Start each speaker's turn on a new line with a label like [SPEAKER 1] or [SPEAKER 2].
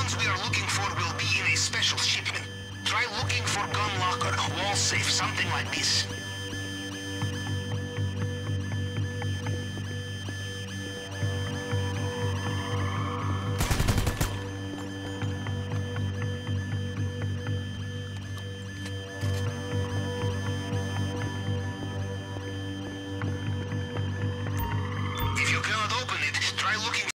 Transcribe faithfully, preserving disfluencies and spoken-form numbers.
[SPEAKER 1] weapons we are looking for will be in a special shipment. Try looking for gun locker, wall safe, something like this.